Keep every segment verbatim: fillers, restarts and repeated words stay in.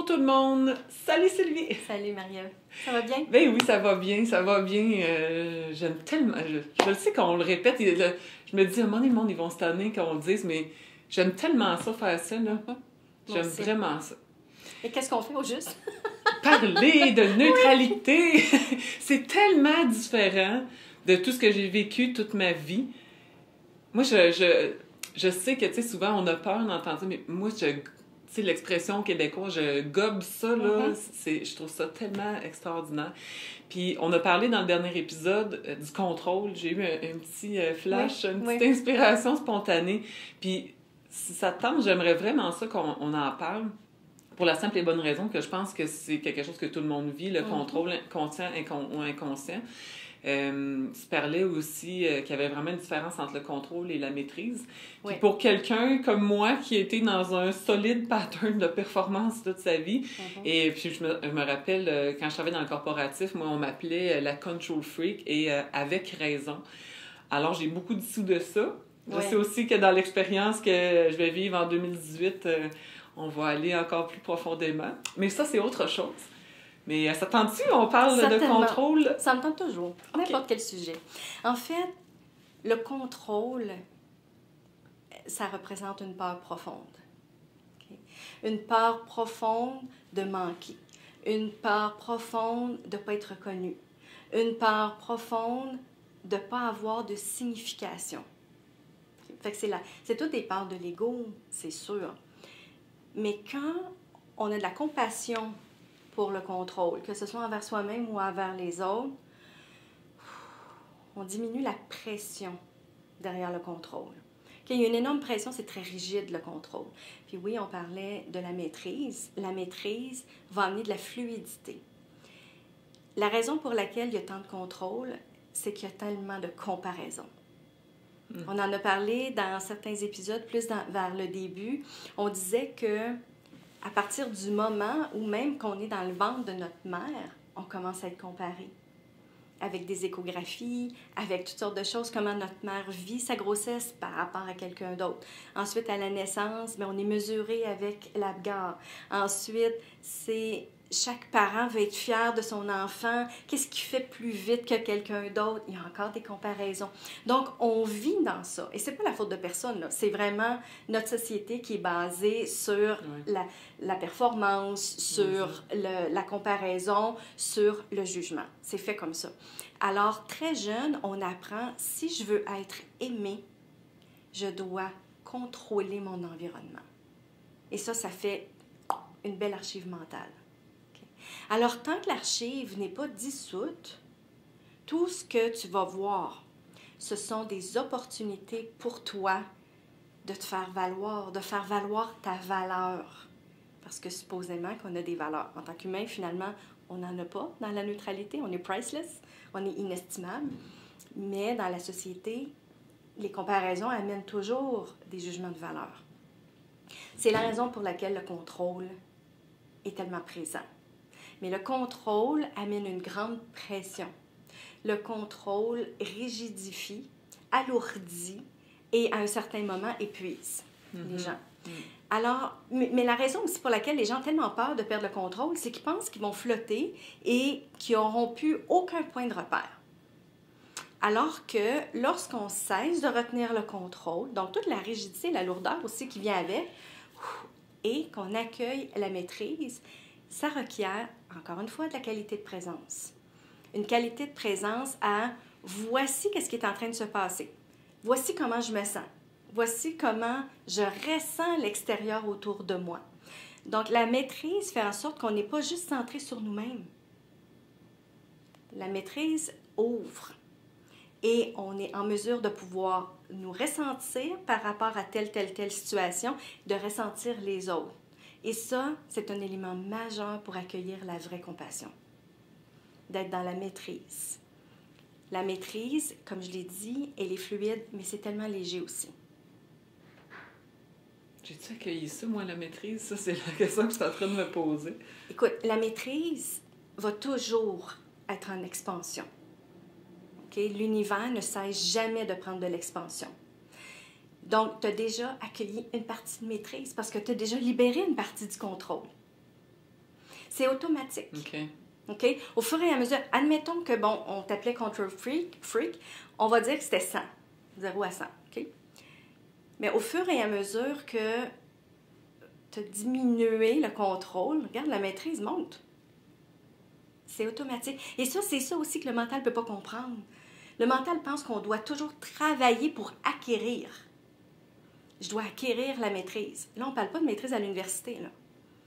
Bonjour tout le monde! Salut Sylvie! Salut Marie-Ève. Ça va bien? Ben oui, ça va bien, ça va bien. Euh, j'aime tellement... Je, je le sais qu'on le répète, et le, je me dis, à un moment donné, le monde, ils vont se tanner quand on le dise, mais j'aime tellement ça, faire ça, là. J'aime vraiment ça. Et qu'est-ce qu'on fait au juste? Parler de neutralité! C'est tellement différent de tout ce que j'ai vécu toute ma vie. Moi, je, je, je sais que, tu sais, souvent, on a peur d'entendre ça, mais moi, je... Tu sais, l'expression québécoise, je gobe ça, là, mm-hmm. c'est, je trouve ça tellement extraordinaire. Puis, on a parlé dans le dernier épisode euh, du contrôle. J'ai eu un, un petit euh, flash, oui, une petite oui. inspiration spontanée. Puis, si ça te tente, j'aimerais vraiment ça qu'on on en parle. Pour la simple et bonne raison que je pense que c'est quelque chose que tout le monde vit, le mm-hmm. contrôle conscient incon- ou inconscient. Euh, tu parlais aussi euh, qu'il y avait vraiment une différence entre le contrôle et la maîtrise. Oui. Puis pour quelqu'un comme moi qui a été dans un solide pattern de performance toute sa vie, mm-hmm. et puis je me, je me rappelle, euh, quand je travaillais dans le corporatif, moi, on m'appelait euh, la control freak, et euh, avec raison. Alors, j'ai beaucoup dissous de ça. Oui. Je sais aussi que dans l'expérience que je vais vivre en deux mille dix-huit, euh, on va aller encore plus profondément. Mais ça, c'est autre chose. Mais ça tente-tu? On parle Certainement. de contrôle? Ça me tente toujours. Okay. N'importe quel sujet. En fait, le contrôle, ça représente une peur profonde. Okay? Une peur profonde de manquer. Une peur profonde de ne pas être reconnu. Une peur profonde de ne pas avoir de signification. Okay? Fait que c'est, la, c'est toutes des peurs de l'ego, c'est sûr. Mais quand on a de la compassion pour le contrôle, que ce soit envers soi-même ou envers les autres, on diminue la pression derrière le contrôle. Okay, il y a une énorme pression, c'est très rigide le contrôle. Puis oui, on parlait de la maîtrise. La maîtrise va amener de la fluidité. La raison pour laquelle il y a tant de contrôle, c'est qu'il y a tellement de comparaison. Mmh. On en a parlé dans certains épisodes, plus dans, vers le début. On disait que à partir du moment où même qu'on est dans le ventre de notre mère, on commence à être comparé. Avec des échographies, avec toutes sortes de choses, comment notre mère vit sa grossesse par rapport à quelqu'un d'autre. Ensuite, à la naissance, bien, on est mesuré avec l'Apgar. Ensuite, c'est chaque parent veut être fier de son enfant. Qu'est-ce qui fait plus vite que quelqu'un d'autre? Il y a encore des comparaisons. Donc, on vit dans ça. Et ce n'est pas la faute de personne, là. C'est vraiment notre société qui est basée sur oui. la, la performance, sur mm-hmm. le, la comparaison, sur le jugement. C'est fait comme ça. Alors, très jeune, on apprend, si je veux être aimé, je dois contrôler mon environnement. Et ça, ça fait une belle archive mentale. Alors, tant que l'archive n'est pas dissoute, tout ce que tu vas voir, ce sont des opportunités pour toi de te faire valoir, de faire valoir ta valeur. Parce que supposément qu'on a des valeurs. En tant qu'humain, finalement, on n'en a pas dans la neutralité. On est priceless, on est inestimable. Mais dans la société, les comparaisons amènent toujours des jugements de valeur. C'est la raison pour laquelle le contrôle est tellement présent. Mais le contrôle amène une grande pression. Le contrôle rigidifie, alourdit et, à un certain moment, épuise mm-hmm. les gens. Mm-hmm. Alors, mais, mais la raison aussi pour laquelle les gens ont tellement peur de perdre le contrôle, c'est qu'ils pensent qu'ils vont flotter et qu'ils n'auront plus aucun point de repère. Alors que lorsqu'on cesse de retenir le contrôle, donc toute la rigidité et la lourdeur aussi qui vient avec, et qu'on accueille la maîtrise, ça requiert, encore une fois, de la qualité de présence. Une qualité de présence à « voici qu'est-ce qui est en train de se passer. Voici comment je me sens. Voici comment je ressens l'extérieur autour de moi. » Donc, la maîtrise fait en sorte qu'on n'est pas juste centré sur nous-mêmes. La maîtrise ouvre et on est en mesure de pouvoir nous ressentir par rapport à telle, telle, telle situation, de ressentir les autres. Et ça, c'est un élément majeur pour accueillir la vraie compassion, d'être dans la maîtrise. La maîtrise, comme je l'ai dit, elle est fluide, mais c'est tellement léger aussi. J'ai-tu accueilli ça, moi, la maîtrise? Ça, c'est la question que je suis en train de me poser. Écoute, la maîtrise va toujours être en expansion. Okay? L'univers ne cesse jamais de prendre de l'expansion. Donc, tu as déjà accueilli une partie de maîtrise parce que tu as déjà libéré une partie du contrôle. C'est automatique. OK. OK? Au fur et à mesure, admettons que, bon, on t'appelait control freak, freak, on va dire que c'était cent, zéro à cent, OK? Mais au fur et à mesure que tu as diminué le contrôle, regarde, la maîtrise monte. C'est automatique. Et ça, c'est ça aussi que le mental ne peut pas comprendre. Le mental pense qu'on doit toujours travailler pour acquérir. Je dois acquérir la maîtrise. Là, on ne parle pas de maîtrise à l'université, là.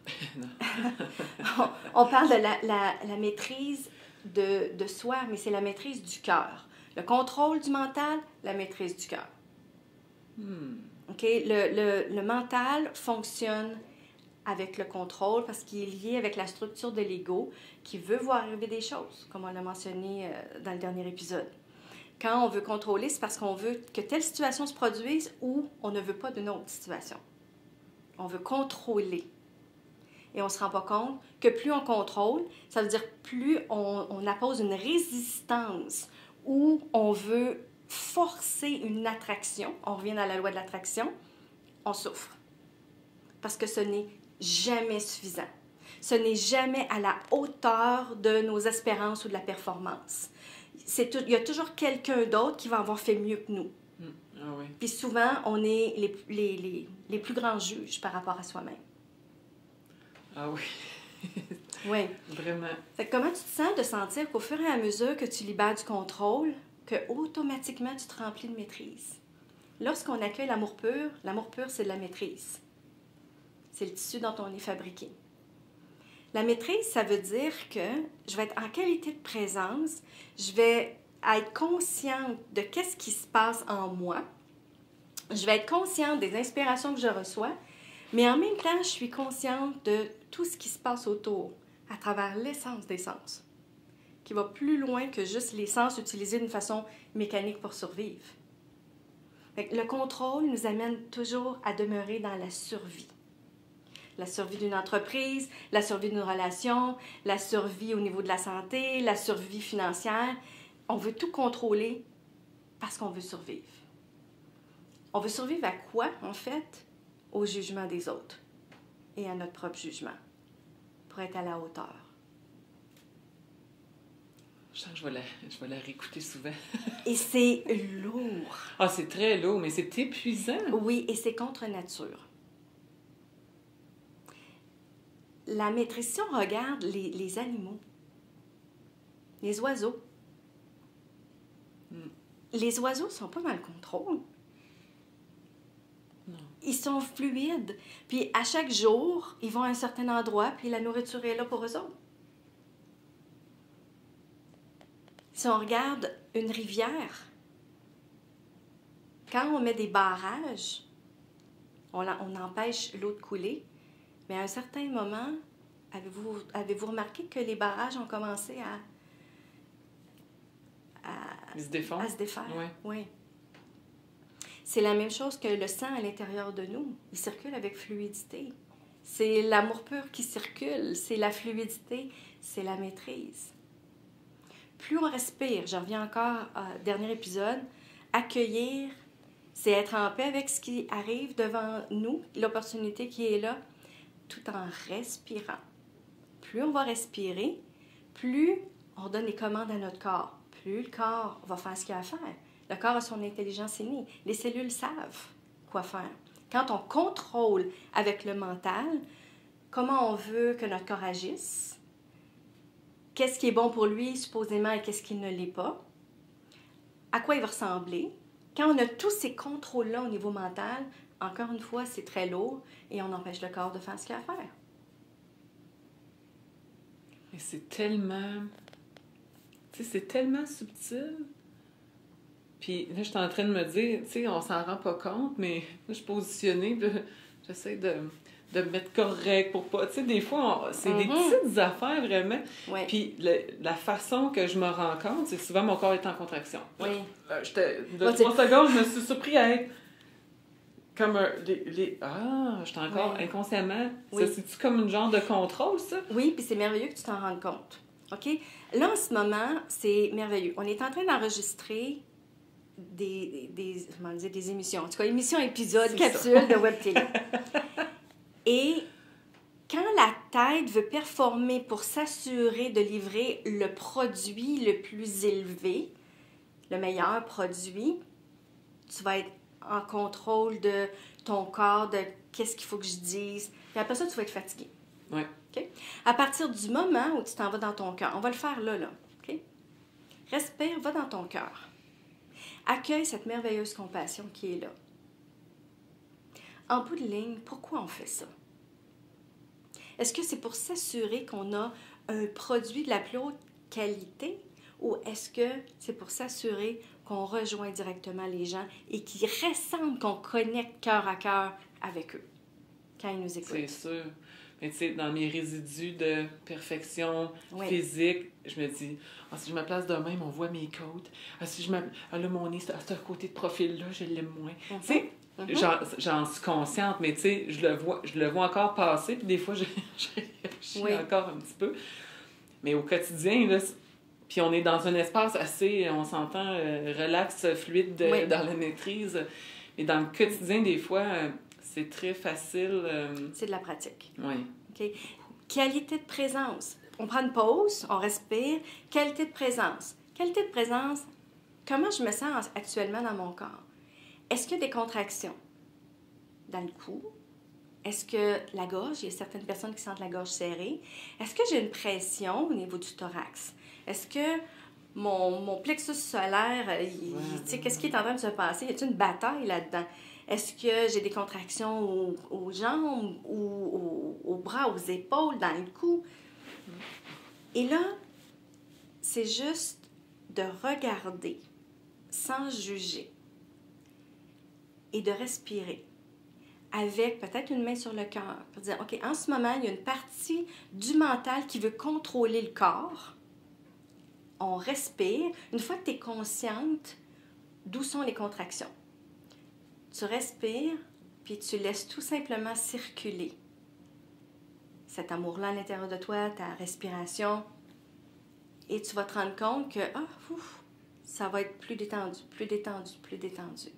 on, on parle de la, la, la maîtrise de, de soi, mais c'est la maîtrise du cœur. Le contrôle du mental, la maîtrise du cœur. Hmm. OK? Le, le, le mental fonctionne avec le contrôle parce qu'il est lié avec la structure de l'ego qui veut voir arriver des choses, comme on l'a mentionné euh, dans le dernier épisode. Quand on veut contrôler, c'est parce qu'on veut que telle situation se produise ou on ne veut pas d'une autre situation. On veut contrôler. Et on ne se rend pas compte que plus on contrôle, ça veut dire plus on, on appose une résistance ou on veut forcer une attraction. On revient à la loi de l'attraction, on souffre. Parce que ce n'est jamais suffisant. Ce n'est jamais à la hauteur de nos espérances ou de la performance. C'est tout, il y a toujours quelqu'un d'autre qui va avoir fait mieux que nous. Mm. Ah oui. Puis souvent, on est les, les, les, les plus grands juges par rapport à soi-même. Ah oui. Oui. Vraiment. Fait que comment tu te sens de sentir qu'au fur et à mesure que tu libères du contrôle, que automatiquement tu te remplis de maîtrise? Lorsqu'on accueille l'amour pur, l'amour pur, c'est de la maîtrise. C'est le tissu dont on est fabriqué. La maîtrise, ça veut dire que je vais être en qualité de présence, je vais être consciente de qu'est-ce qui se passe en moi, je vais être consciente des inspirations que je reçois, mais en même temps, je suis consciente de tout ce qui se passe autour, à travers l'essence des sens, qui va plus loin que juste les sens utilisés d'une façon mécanique pour survivre. Fait que le contrôle nous amène toujours à demeurer dans la survie. La survie d'une entreprise, la survie d'une relation, la survie au niveau de la santé, la survie financière. On veut tout contrôler parce qu'on veut survivre. On veut survivre à quoi, en fait? Au jugement des autres et à notre propre jugement, pour être à la hauteur. Je sens que je vais la, je vais la réécouter souvent. Et c'est lourd. Ah, c'est très lourd, mais c'est épuisant. Oui, et c'est contre nature. La maîtrise, si on regarde les, les animaux, les oiseaux, mm. les oiseaux ne sont pas dans le contrôle. Non. Ils sont fluides. Puis à chaque jour, ils vont à un certain endroit, puis la nourriture est là pour eux autres. Si on regarde une rivière, quand on met des barrages, on, on empêche l'eau de couler, mais à un certain moment, avez-vous, avez-vous remarqué que les barrages ont commencé à, à, se, défendre. à se défaire? Oui. Oui. C'est la même chose que le sang à l'intérieur de nous. Il circule avec fluidité. C'est l'amour pur qui circule, c'est la fluidité, c'est la maîtrise. Plus on respire, je reviens encore au dernier épisode, accueillir, c'est être en paix avec ce qui arrive devant nous, l'opportunité qui est là, tout en respirant. Plus on va respirer, plus on donne les commandes à notre corps, plus le corps va faire ce qu'il a à faire. Le corps a son intelligence innée. Les cellules savent quoi faire. Quand on contrôle avec le mental, comment on veut que notre corps agisse, qu'est-ce qui est bon pour lui supposément et qu'est-ce qui ne l'est pas, à quoi il va ressembler. Quand on a tous ces contrôles-là au niveau mental, encore une fois, c'est très lourd et on empêche le corps de faire ce qu'il a à faire. Mais c'est tellement... Tu sais, c'est tellement subtil. Puis là, je suis en train de me dire, tu sais, on s'en rend pas compte, mais là, je suis positionnée, puis j'essaie de, de me mettre correct pour pas... Tu sais, des fois, on, c'est mm-hmm. des petites affaires, vraiment. Oui. Puis le, la façon que je me rends compte, c'est que souvent, mon corps est en contraction. Oui. Là, j'étais, de oh, trois secondes, je me suis surpris à être comme un... Les, les, ah, j'étais encore oui. inconsciemment. Oui. Ça, c'est-tu comme une genre de contrôle, ça? Oui, puis c'est merveilleux que tu t'en rendes compte. OK? Là, en ce moment, c'est merveilleux. On est en train d'enregistrer Des, des, comment dire, des émissions, en tout cas, émissions, épisodes, capsules de web télé. Et quand la tête veut performer pour s'assurer de livrer le produit le plus élevé, le meilleur produit. Tu vas être en contrôle de ton corps, de qu'est-ce qu'il faut que je dise. Et après ça, tu vas être fatigué. Oui. Okay? À partir du moment où tu t'en vas dans ton cœur, on va le faire là, là. Okay? Respire, va dans ton cœur. Accueille cette merveilleuse compassion qui est là. En bout de ligne, pourquoi on fait ça? Est-ce que c'est pour s'assurer qu'on a un produit de la plus haute qualité ou est-ce que c'est pour s'assurer qu'on rejoint directement les gens et qu'ils ressentent qu'on connecte cœur à cœur avec eux quand ils nous écoutent? C'est sûr. Mais tu sais, dans mes résidus de perfection oui. physique, je me dis, ah, si je me place de même, on voit mes côtes. Ah, si je me... ah, là, mon nez, à ce côté de profil-là, je l'aime moins. Mm-hmm. Tu sais, mm-hmm. j'en, j'en suis consciente, mais tu sais, je le vois, je le vois encore passer, puis des fois, je, je réagis oui. encore un petit peu. Mais au quotidien, là, puis on est dans un espace assez, on s'entend, euh, relax, fluide de, oui. dans la maîtrise. Mais dans le quotidien, des fois... Euh, c'est très facile. Euh... C'est de la pratique. Oui. OK. Qualité de présence. On prend une pause, on respire. Qualité de présence. Qualité de présence, comment je me sens actuellement dans mon corps? Est-ce qu'il y a des contractions dans le cou? Est-ce que la gorge, il y a certaines personnes qui sentent la gorge serrée. Est-ce que j'ai une pression au niveau du thorax? Est-ce que mon, mon plexus solaire, il, ouais, tu sais, qu'est-ce qui est en train de se passer? Y a-t-il une bataille là-dedans? Est-ce que j'ai des contractions aux, aux jambes, ou aux, aux bras, aux épaules, dans le cou? Et là, c'est juste de regarder sans juger et de respirer avec peut-être une main sur le cœur pour dire, OK, en ce moment, il y a une partie du mental qui veut contrôler le corps. On respire. Une fois que tu es consciente, d'où sont les contractions? Tu respires, puis tu laisses tout simplement circuler cet amour-là à l'intérieur de toi, ta respiration, et tu vas te rendre compte que ah, ouf, ça va être plus détendu, plus détendu, plus détendu.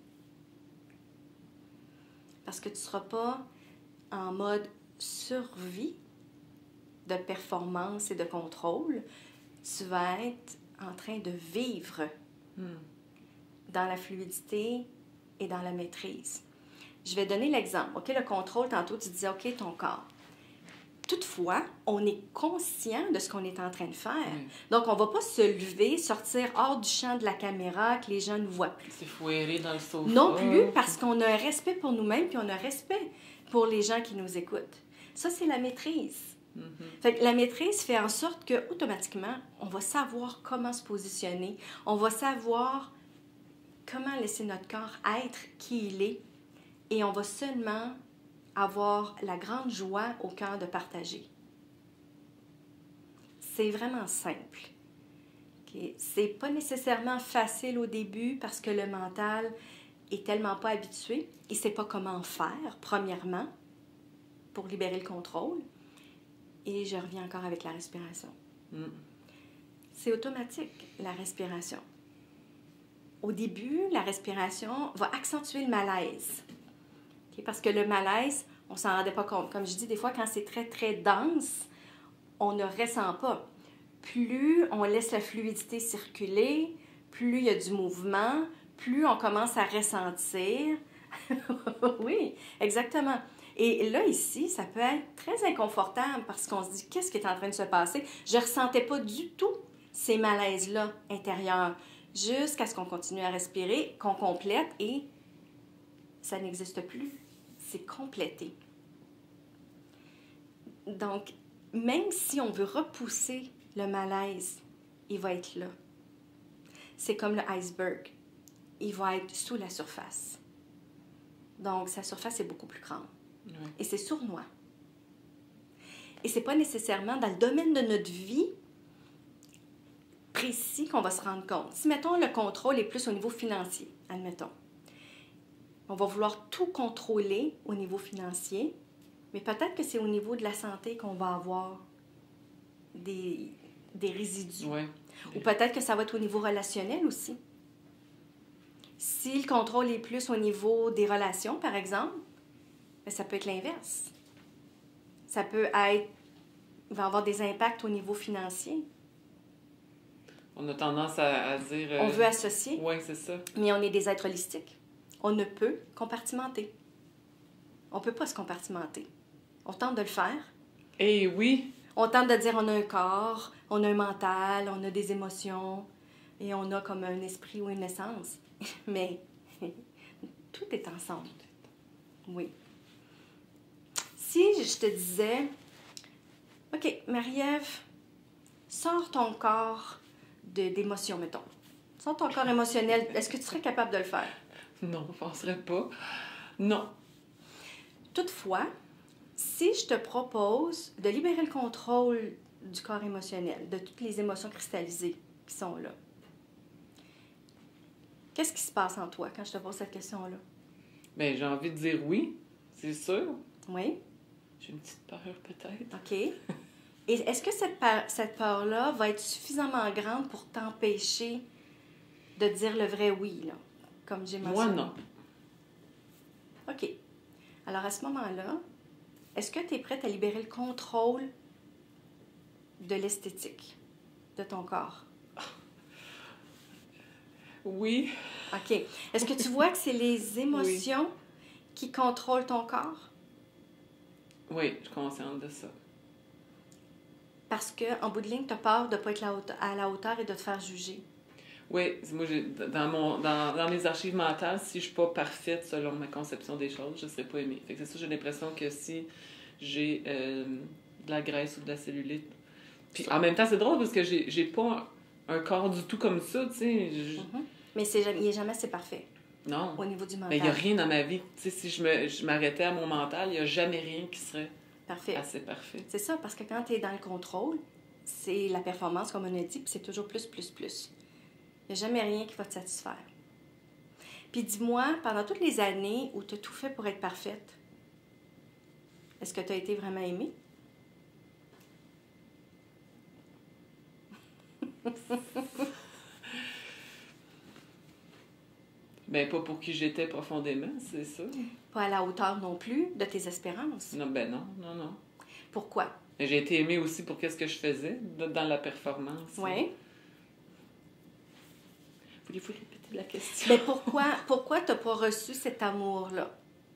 Parce que tu ne seras pas en mode survie de performance et de contrôle. Tu vas être en train de vivre hmm. dans la fluidité et dans la maîtrise. Je vais donner l'exemple. OK, le contrôle, tantôt, tu disais, OK, ton corps. Toutefois, on est conscient de ce qu'on est en train de faire. Oui. Donc, on ne va pas se lever, sortir hors du champ de la caméra, que les gens ne voient plus. C'est fouetter dans le sofa. Non plus, parce qu'on a un respect pour nous-mêmes, puis on a un respect pour les gens qui nous écoutent. Ça, c'est la maîtrise. Mm-hmm. Fait que la maîtrise fait en sorte que automatiquement, on va savoir comment se positionner. On va savoir comment laisser notre corps être qui il est, et on va seulement avoir la grande joie au cœur de partager. C'est vraiment simple. Okay? C'est pas nécessairement facile au début parce que le mental est tellement pas habitué, il sait pas comment faire, premièrement, pour libérer le contrôle. Et je reviens encore avec la respiration. Mm. C'est automatique, la respiration. Au début, la respiration va accentuer le malaise. Okay? Parce que le malaise, on ne s'en rendait pas compte. Comme je dis, des fois, quand c'est très, très dense, on ne ressent pas. Plus on laisse la fluidité circuler, plus il y a du mouvement, plus on commence à ressentir. Oui, exactement. Et là, ici, ça peut être très inconfortable parce qu'on se dit, qu'est-ce qui est en train de se passer? Je ne ressentais pas du tout ces malaises-là intérieurs. Jusqu'à ce qu'on continue à respirer, qu'on complète et ça n'existe plus. C'est complété. Donc, même si on veut repousser le malaise, il va être là. C'est comme le iceberg. Il va être sous la surface. Donc, sa surface est beaucoup plus grande. Oui. Et c'est sournois. Et c'est pas nécessairement dans le domaine de notre vie précis qu'on va se rendre compte. Si, mettons, le contrôle est plus au niveau financier, admettons, on va vouloir tout contrôler au niveau financier, mais peut-être que c'est au niveau de la santé qu'on va avoir des, des résidus. Oui. Ou peut-être que ça va être au niveau relationnel aussi. Si le contrôle est plus au niveau des relations, par exemple, bien, ça peut être l'inverse. Ça peut être il va avoir des impacts au niveau financier. On a tendance à, à dire... Euh... On veut associer. Oui, c'est ça. Mais on est des êtres holistiques. On ne peut compartimenter. On ne peut pas se compartimenter. On tente de le faire. Eh oui! On tente de dire on a un corps, on a un mental, on a des émotions et on a comme un esprit ou une essence. Mais tout est ensemble. Oui. Si je te disais, OK, Marie-Ève, sors ton corps de, d'émotion, mettons. Sors ton corps émotionnel. Est-ce que tu serais capable de le faire? Non, je ne penserais pas. Non. Toutefois, si je te propose de libérer le contrôle du corps émotionnel, de toutes les émotions cristallisées qui sont là, qu'est-ce qui se passe en toi quand je te pose cette question-là? Bien, j'ai envie de dire oui, c'est sûr. Oui. J'ai une petite peur, peut-être. OK. Et est-ce que cette, peur, cette peur-là va être suffisamment grande pour t'empêcher de dire le vrai oui, là, comme j'ai mentionné? Moi, non. OK. Alors, à ce moment-là, est-ce que tu es prête à libérer le contrôle de l'esthétique de ton corps? Oui. OK. Est-ce que tu vois que c'est les émotions oui. qui contrôlent ton corps? Oui, je suis consciente de ça. Parce qu'en bout de ligne, tu as peur de ne pas être à la hauteur et de te faire juger. Oui, moi, j'ai, dans, mon, dans, dans mes archives mentales, si je ne suis pas parfaite selon ma conception des choses, je ne serais pas aimée. Fait que c'est ça, j'ai l'impression que si j'ai euh, de la graisse ou de la cellulite... Puis en même temps, c'est drôle parce que j'ai, j'ai pas un, un corps du tout comme ça, tu sais. Je... Mm-hmm. Mais c'est, il n'est jamais assez parfait. Non. Au niveau du mental. Mais il n'y a rien dans ma vie. Tu sais, si je, me, je m'arrêtais à mon mental, il n'y a jamais rien qui serait parfait. assez parfait. C'est ça, parce que quand tu es dans le contrôle, c'est la performance, comme on a dit, puis c'est toujours plus, plus, plus. Il n'y a jamais rien qui va te satisfaire. Puis dis-moi, pendant toutes les années où tu as tout fait pour être parfaite, est-ce que tu as été vraiment aimée? Ben pas pour qui j'étais profondément, c'est ça. Pas à la hauteur non plus de tes espérances. Non, ben non, non, non. Pourquoi? J'ai été aimée aussi pour qu'est-ce que je faisais dans la performance. Oui. Voulez-vous répéter la question? Mais pourquoi, pourquoi tu n'as pas reçu cet amour-là?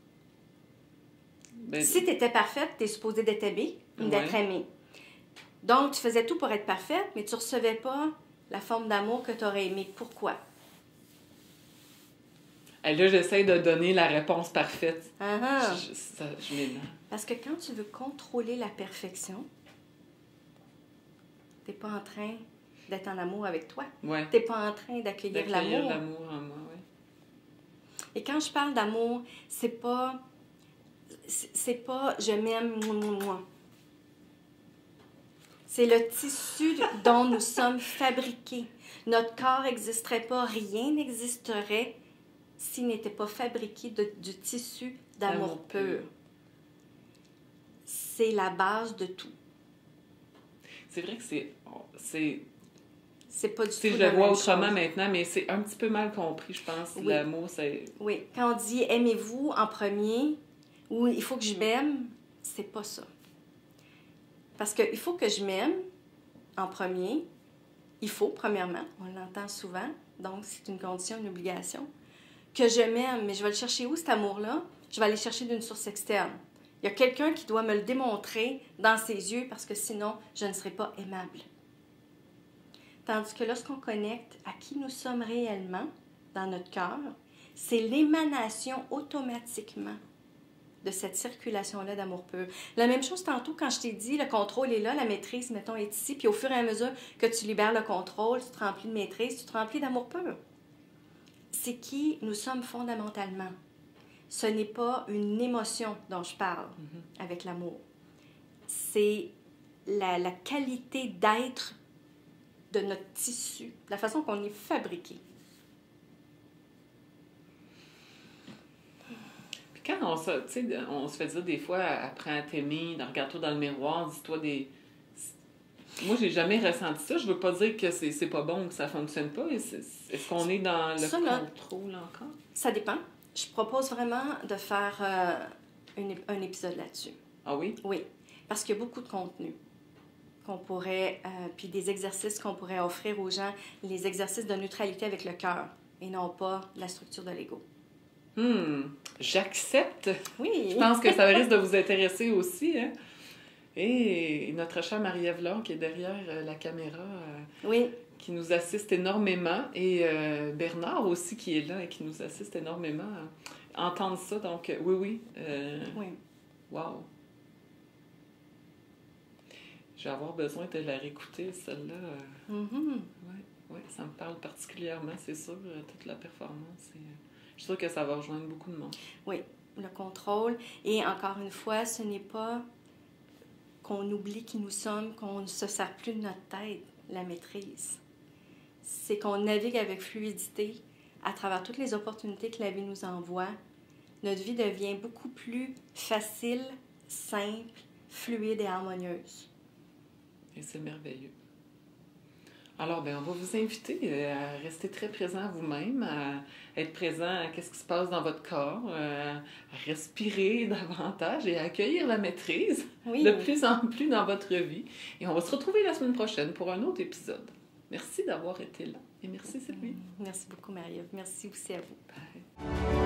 Ben, si tu étais parfaite, tu es supposée d'être aimée, ouais. d'être aimée. Donc, tu faisais tout pour être parfaite, mais tu ne recevais pas la forme d'amour que tu aurais aimée. Pourquoi? Et là, j'essaie de donner la réponse parfaite. Uh-huh. Je, ça, je m'énerve. Parce que quand tu veux contrôler la perfection, tu n'es pas en train d'être en amour avec toi. Ouais. Tu n'es pas en train d'accueillir, d'accueillir l'amour. l'amour en moi, oui. Et quand je parle d'amour, c'est pas... C'est pas « je m'aime, moi, moi, moi ». C'est le tissu dont nous sommes fabriqués. Notre corps n'existerait pas, rien n'existerait s'il n'était pas fabriqué de, du tissu d'amour, d'amour pur. pur. C'est la base de tout. C'est vrai que c'est... c'est... C'est pas du tout je le vois autrement chose. Maintenant, mais c'est un petit peu mal compris, je pense. Oui. L'amour, c'est... Oui. Quand on dit « aimez-vous en premier » ou « il faut que je m'aime », c'est pas ça. Parce qu'il faut que je m'aime en premier. Il faut, premièrement, on l'entend souvent, donc c'est une condition, une obligation, que je m'aime. Mais je vais le chercher où, cet amour-là? Je vais aller chercher d'une source externe. Il y a quelqu'un qui doit me le démontrer dans ses yeux parce que sinon, je ne serai pas aimable. Tandis que lorsqu'on connecte à qui nous sommes réellement dans notre cœur, c'est l'émanation automatiquement de cette circulation-là d'amour pur. La même chose tantôt quand je t'ai dit, le contrôle est là, la maîtrise, mettons, est ici, puis au fur et à mesure que tu libères le contrôle, tu te remplis de maîtrise, tu te remplis d'amour pur. C'est qui nous sommes fondamentalement. Ce n'est pas une émotion dont je parle mm-hmm. avec l'amour. C'est la, la qualité d'être de notre tissu, la façon qu'on est fabriqué. Quand on se, on se fait dire des fois, apprends à t'aimer, regarde-toi dans le miroir, dis-toi des... Moi, j'ai jamais ressenti ça. Je veux pas dire que c'est, c'est pas bon ou que ça fonctionne pas. Est-ce, est-ce qu'on est dans le ça, contrôle là, encore? Ça dépend. Je propose vraiment de faire euh, une, un épisode là-dessus. Ah oui? Oui, parce qu'il y a beaucoup de contenu. qu'on pourrait, euh, puis des exercices qu'on pourrait offrir aux gens, les exercices de neutralité avec le cœur et non pas la structure de l'ego. Hmm, j'accepte. Oui. Je pense que ça risque de vous intéresser aussi. Hein? Et notre chère Marie-Ève Laure, qui est derrière euh, la caméra, euh, oui. qui nous assiste énormément. Et euh, Bernard aussi, qui est là et qui nous assiste énormément. Euh, entendre ça, donc euh, oui, oui. Euh, oui. Wow. Je vais avoir besoin de la réécouter, celle-là. Euh, mm-hmm. Oui, ouais, ça me parle particulièrement, c'est sûr, euh, toute la performance. Et, euh, je suis sûre que ça va rejoindre beaucoup de monde. Oui, le contrôle. Et encore une fois, ce n'est pas qu'on oublie qui nous sommes, qu'on ne se sert plus de notre tête, la maîtrise. C'est qu'on navigue avec fluidité à travers toutes les opportunités que la vie nous envoie. Notre vie devient beaucoup plus facile, simple, fluide et harmonieuse. Et c'est merveilleux. Alors, ben, on va vous inviter à rester très présent à vous-même, à être présent à ce qui se passe dans votre corps, à respirer davantage et à accueillir la maîtrise oui. de plus en plus dans votre vie. Et on va se retrouver la semaine prochaine pour un autre épisode. Merci d'avoir été là. Et merci, Sylvie. Merci beaucoup, Marie-Ève. Merci aussi à vous. Bye.